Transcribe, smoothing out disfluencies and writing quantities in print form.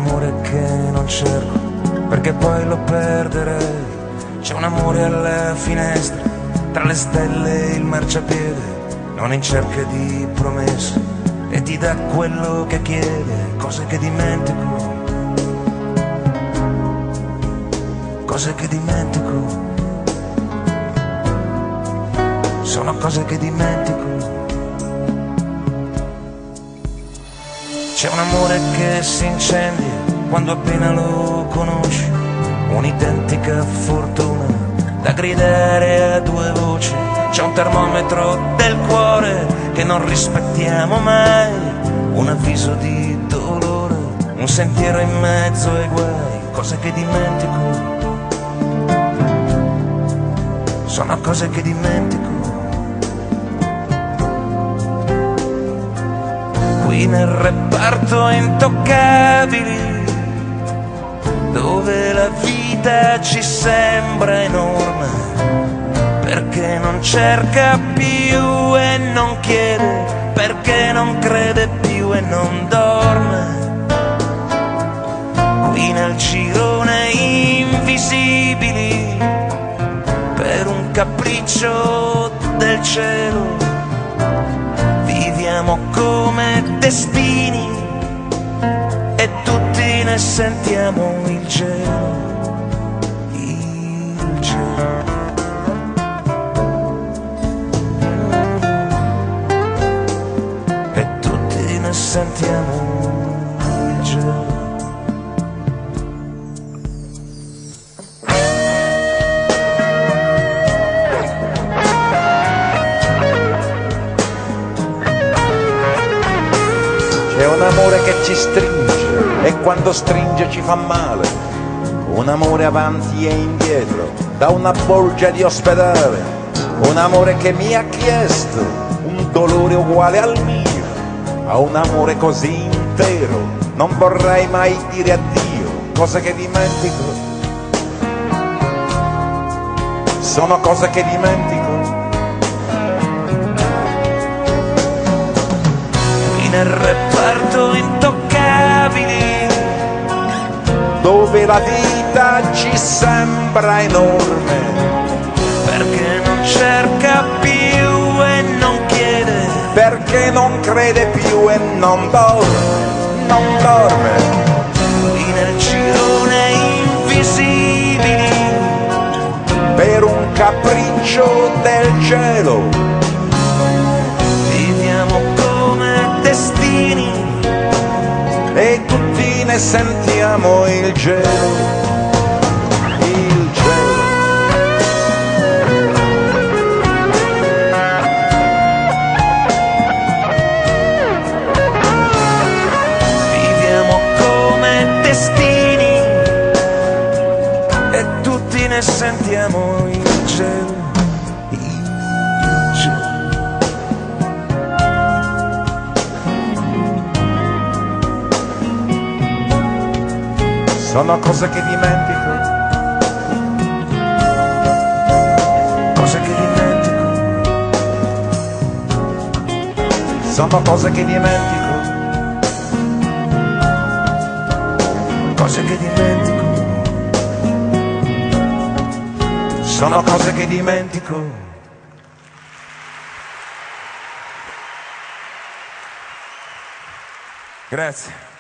amore che non cerco, perché poi lo perderei. C'è un amore alla finestra, tra le stelle e il marciapiede, non in cerca di promesse, e ti dà quello che chiede. Cose che dimentico, cose che dimentico, sono cose che dimentico. C'è un amore che si incendia quando appena lo conosci, un'identica fortuna da gridare a due voci. C'è un termometro del cuore che non rispettiamo mai, un avviso di dolore, un sentiero in mezzo ai guai. Cose che dimentico, sono cose che dimentico. Qui nel reparto intoccabili, dove la vita ci sembra enorme, perché non cerca più e non chiede, perché non crede più e non dorme. Qui nel girone invisibili, per un capriccio del cielo, viviamo come destini e tutti ne sentiamo il gelo, il gelo. E tutti ne sentiamo il gelo. C'è un amore che ci stringe e quando stringe ci fa male, un amore avanti e indietro da una bolgia di ospedale, un amore che mi ha chiesto un dolore uguale al mio. A un amore così intero non vorrei mai dire addio. Cose che dimentico, sono cose che dimentico. Nel reparto intoccabili, dove la vita ci sembra enorme, perché non cerca più e non chiede, perché non crede più e non dorme, non dorme. qui nel girone invisibili, Per un capriccio del cielo, viviamo come destini e tutti ne sentiamo il gelo, il gelo. viviamo come destini e tutti ne sentiamo il gelo, il gelo. Sono cose che dimentico, Cose che dimentico, sono cose che dimentico. cose che dimentico, Sono cose che dimentico. Grazie.